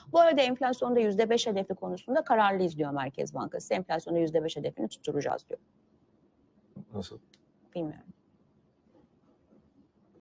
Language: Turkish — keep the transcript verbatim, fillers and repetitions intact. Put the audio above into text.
Bu arada enflasyonda yüzde beş hedefi konusunda kararlıyız diyor Merkez Bankası. Enflasyonda yüzde beş hedefini tutturacağız diyor. Nasıl? Bilmiyorum.